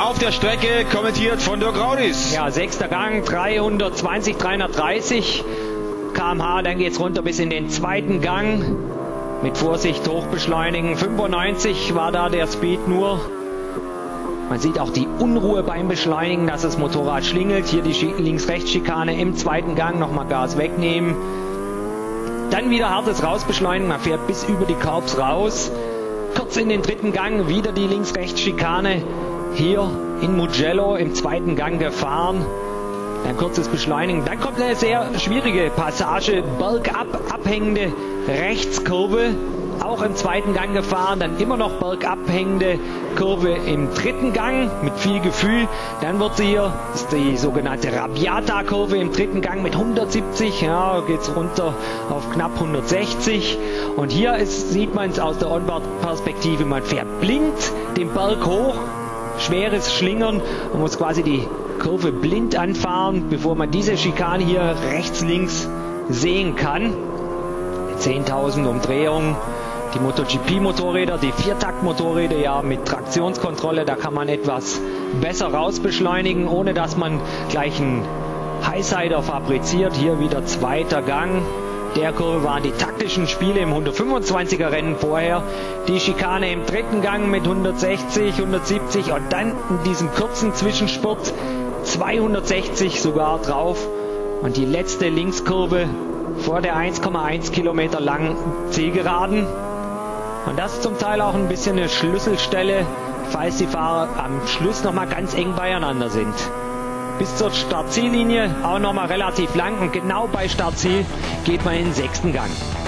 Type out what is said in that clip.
Auf der Strecke, kommentiert von Dirk Raudis. Ja, 6. Gang, 320, 330 km/h. Dann geht es runter bis in den 2. Gang. Mit Vorsicht hochbeschleunigen. 95 war da der Speed nur. Man sieht auch die Unruhe beim Beschleunigen, dass das Motorrad schlingelt. Hier die Links-Rechts-Schikane im 2. Gang. Nochmal Gas wegnehmen. Dann wieder hartes Rausbeschleunigen. Man fährt bis über die Curbs raus. Kurz in den 3. Gang. Wieder die Links-Rechts-Schikane. Hier in Mugello im 2. Gang gefahren. Dann kurzes Beschleunigen. Dann kommt eine sehr schwierige Passage. Bergab, abhängende Rechtskurve. Auch im 2. Gang gefahren. Dann immer noch bergab hängende Kurve im 3. Gang mit viel Gefühl. Dann wird sie hier, das ist die sogenannte Rabiata-Kurve im 3. Gang mit 170. Ja, geht es runter auf knapp 160. Und hier sieht man es aus der Onboard-Perspektive. Man fährt blind den Berg hoch. Schweres Schlingern. Man muss quasi die Kurve blind anfahren, bevor man diese Schikane hier rechts, links sehen kann. 10.000 Umdrehungen. Die MotoGP-Motorräder, die Viertakt-Motorräder ja mit Traktionskontrolle, da kann man etwas besser rausbeschleunigen, ohne dass man gleich einen Highsider fabriziert. Hier wieder 2. Gang. Der Kurve waren die taktischen Spiele im 125er Rennen vorher. Die Schikane im 3. Gang mit 160, 170 und dann in diesem kurzen Zwischenspurt 260 sogar drauf. Und die letzte Linkskurve vor der 1,1 Kilometer langen Zielgeraden. Und das ist zum Teil auch ein bisschen eine Schlüsselstelle, falls die Fahrer am Schluss nochmal ganz eng beieinander sind. Bis zur Startziellinie auch nochmal relativ lang und genau bei Startziel geht man in den 6. Gang.